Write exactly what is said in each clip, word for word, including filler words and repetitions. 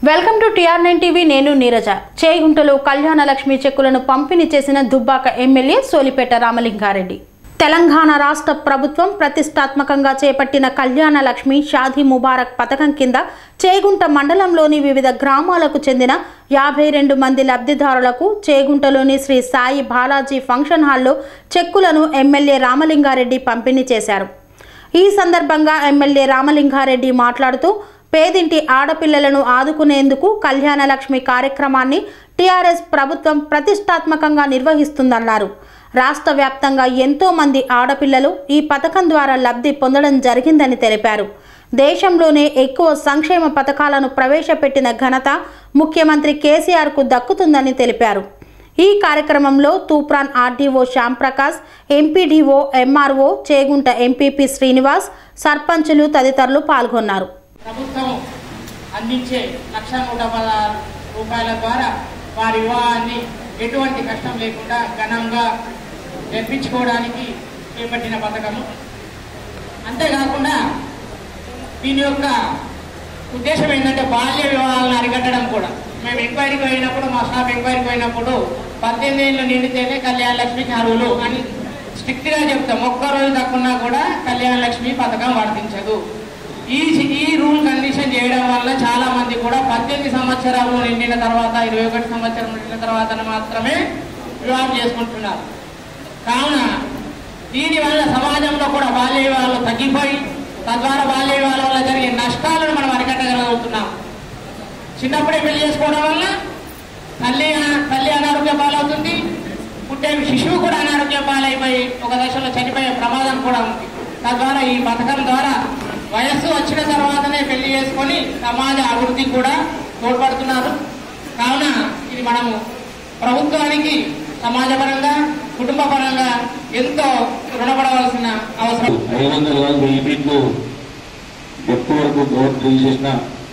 Welcome to TR nine TV. నేను నీరజ. చేగుంటలో కళ్యాణ లక్ష్మి చెక్కులను పంపిణీ చేసిన దుబ్బాక ఎమ్మెల్యే సోలిపేట రామలింగారెడ్డి. తెలంగాణ రాష్ట్ర ప్రభుత్వం ప్రతిష్టాత్మకంగా చేపట్టిన కళ్యాణ లక్ష్మి షాదీ ముబారక్ పథకం కింద చేగుంట మండలంలోని వివిధ గ్రామాలకు చెందిన యాభై రెండు మంది లబ్ధిదారులకు చేగుంటలోని శ్రీ సాయి బాలాజీ ఫంక్షన్ హాల్లో చెక్కులను ఎమ్మెల్యే రామలింగారెడ్డి పంపిణీ చేశారు. ఈ సందర్భంగా ఎమ్మెల్యే రామలింగారెడ్డి మాట్లాడుతూ పేదింటి ఆడపిల్లలను ఆదుకునేందుకు కళ్యాణ లక్ష్మి కార్యక్రమాన్ని టీఆర్ఎస్ ప్రభుత్వం ప్రతిష్టాత్మకంగా నిర్వహిస్తుందన్నారు. రాష్ట్ర వ్యాప్తంగా ఎంతో మంది ఆడపిల్లలు ఈ పథకం ద్వారా లబ్ధి పొందడం జరిగిందని తెలిపారు. దేశంలోనే ఎక్కువ సంక్షేమ పథకాలను ప్రవేశపెట్టిన ఘనత ముఖ్యమంత్రి కేసీఆర్కు దక్కుతుందని తెలిపారు. ఈ కార్యక్రమంలో Toopran RDO Shyamprakash, MPDO, MRO, Chegunta MPP Srinivas, సర్పంచులు తదితరులు పాల్గొన్నారు. ప్రభుత్వం అందించే లక్ష నూట పదహారు రూపాయల ద్వారా వారి వివాహాన్ని ఎటువంటి కష్టం లేకుండా ఘనంగా జరిపించుకోవడానికి చేపట్టిన పథకము. అంతేకాకుండా దీని యొక్క ఉద్దేశం ఏంటంటే బాల్య వివాహాలను అరికట్టడం కూడా. మేము ఎంక్వైరీకి పోయినప్పుడు, మా స్టాఫ్ ఎంక్వైరీకి పోయినప్పుడు పద్దెనిమిది ఏళ్ళు నిండితేనే కళ్యాణ లక్ష్మికి అర్హులు అని స్ట్రిక్ట్గా చెప్తాం. ఒక్కరోజు తక్కున్నా కూడా కళ్యాణ లక్ష్మి పథకం వర్తించదు. ఈ ఈ రూల్ కండిషన్ చేయడం వల్ల చాలా మంది కూడా పద్దెనిమిది సంవత్సరాలు నిండిన తర్వాత, ఇరవై ఒకటి సంవత్సరం నిండిన తర్వాత మాత్రమే వివాహం చేసుకుంటున్నారు. కావున దీనివల్ల సమాజంలో కూడా బాల్య వివాహాలు తగ్గిపోయి తద్వారా బాల్య వివాహాల వల్ల జరిగే నష్టాలను మనం అరికట్టగలుగుతున్నాం. చిన్నప్పుడే పెళ్లి చేసుకోవడం వల్ల తల్లి తల్లి అనారోగ్య పాలవుతుంది, పుట్టే శిశువు కూడా అనారోగ్య పాలైపోయి ఒక దశలో చనిపోయే ప్రమాదం కూడా ఉంది. తద్వారా ఈ పథకం ద్వారా వయస్సు వచ్చిన తర్వాతనే పెళ్లి చేసుకొని సమాజ అభివృద్ధికి కూడా తోడ్పడుతున్నారు. కావున ఇది మనము ప్రభుత్వానికి సమాజపరంగా, కుటుంబ పరంగా ఎంతో రుణపడవలసిన అవసరం. ఐదు వందల వెయ్యి ఫీట్లు ఎత్తు వరకు రోడ్ డ్రిల్ చేసిన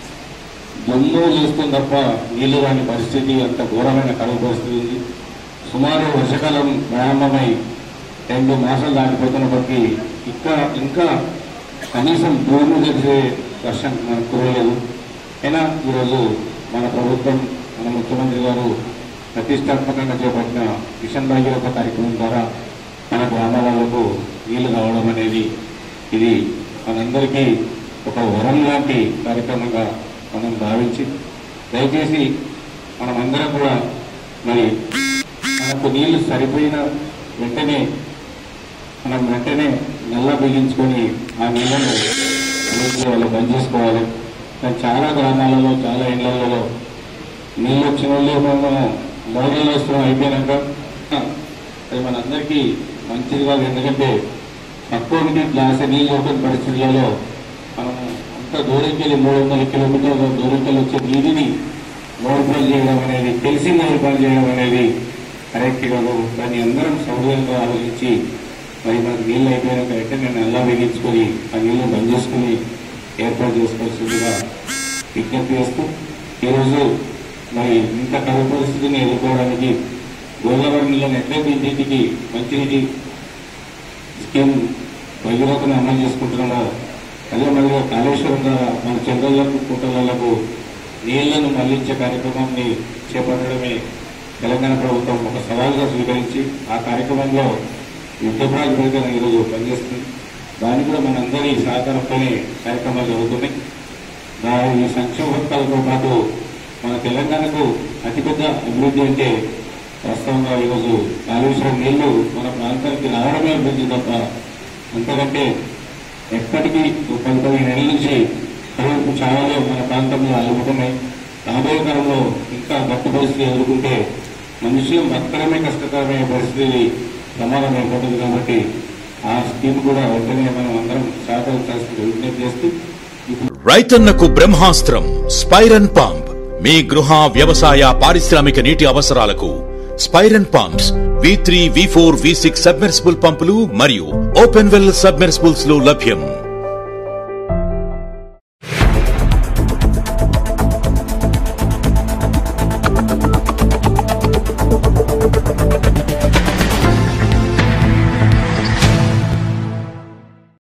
జమ్మూ చేస్తుంది తప్ప నీళ్లు రాని పరిస్థితి, అంత ఘోరమైన కరువు పరిస్థితి ఉంది. సుమారు వర్షాకాలం ప్రారంభమై రెండు మాసాలు దాటిపోతున్నప్పటికీ ఇంకా ఇంకా కనీసం భూమి తెచ్చే వర్షం మనకు కురలేదు. అయినా ఈరోజు మన ప్రభుత్వం, మన ముఖ్యమంత్రి గారు ప్రతిష్టాత్మకంగా చేపట్టిన మిషన్ భగీరథ కార్యక్రమం ద్వారా మన గ్రామాలకు నీళ్లు రావడం అనేది ఇది మనందరికీ ఒక వరం లాంటి కార్యక్రమంగా మనం భావించి దయచేసి మనమందరం కూడా మరి మనకు నీళ్లు సరిపోయిన వెంటనే మనం వెంటనే నల్ల బిగించుకొని ఆ నీళ్ళను వాళ్ళు బంద్ చేసుకోవాలి. కానీ చాలా గ్రామాలలో, చాలా ఇళ్లలో నీళ్ళు వచ్చిన వాళ్ళు మేము మోడల్ వేస్తున్నాం అయిపోయినాక అది మనందరికీ మంచిది కాదు. ఎందుకంటే తక్కువకి గ్లాస్ నీళ్ళు దొరికిన పరిస్థితులలో మనం అంత దూరంకి వెళ్ళి మూడు వందల కిలోమీటర్ల దూరంకి వెళ్ళి వచ్చే నీటిని మోడిపాలు చేయడం అనేది, తెలిసి మోడిపాలు చేయడం అనేది కరెక్ట్ కాదు. దాన్ని అందరం సౌకర్యంగా ఆలోచించి మరి మనకు నీళ్ళు అయిపోయినాక అయితే నేను నల్లా వెలిగించుకొని ఆ నీళ్ళని బంద్ చేసుకుని ఏర్పాటు చేసుకోవాల్సిందిగా విజ్ఞప్తి చేస్తూ ఈరోజు మరి ఇంత కరువు పరిస్థితిని ఎదుర్కోవడానికి గోదావరి నీళ్ళని ఎట్లయితే ఇంటింటికి మంచినీటి స్కీమ్ భగీరథను అమలు చేసుకుంటున్నామో అదే మళ్ళీ కాళేశ్వరం ద్వారా మన చెరువులకు, కుంటలకు నీళ్లను మళ్లించే కార్యక్రమాన్ని చేపట్టడమే తెలంగాణ ప్రభుత్వం ఒక సవాలుగా స్వీకరించి ఆ కార్యక్రమంలో యుద్ధ ప్రాతిపదికన ఈరోజు పనిచేస్తుంది. దాన్ని కూడా మనందరి సహకారంతోనే కార్యక్రమాలు జరుగుతున్నాయి. దాని ఈ సంక్షేమ పథకాలతో పాటు మన తెలంగాణకు అతిపెద్ద అభివృద్ధి అంటే వాస్తవంగా ఈరోజు కాళేశ్వరం నీళ్లు మన ప్రాంతానికి రావడమే అభివృద్ధి తప్ప అంతకంటే ఎప్పటికీ పది పదిహేను నెలల నుంచి కరువు చాలా మన ప్రాంతంలో అలుముతున్నాయి. రాబోయే కాలంలో ఇంకా గట్టి పరిస్థితి ఎదుర్కొంటే మనుషులు బతకడమే కష్టకరమైన పరిస్థితి ప్రమాదం ఏర్పడుతుంది. కాబట్టి ఆ స్కీమ్ కూడా వెంటనే మనం అందరం సహకరించాల్సిన విజ్ఞప్తి చేస్తూ రైతన్నకు బ్రహ్మాస్త్రం స్పైరన్ పంప్ మీ గృహ, వ్యవసాయ, పారిశ్రామిక నీటి అవసరాలకు స్పైరన్ pumps V three, V four, V six submersible పంపులు మరియు ఓపెన్ వెల్ సబ్మెర్సిబుల్స్ లో లభ్యం.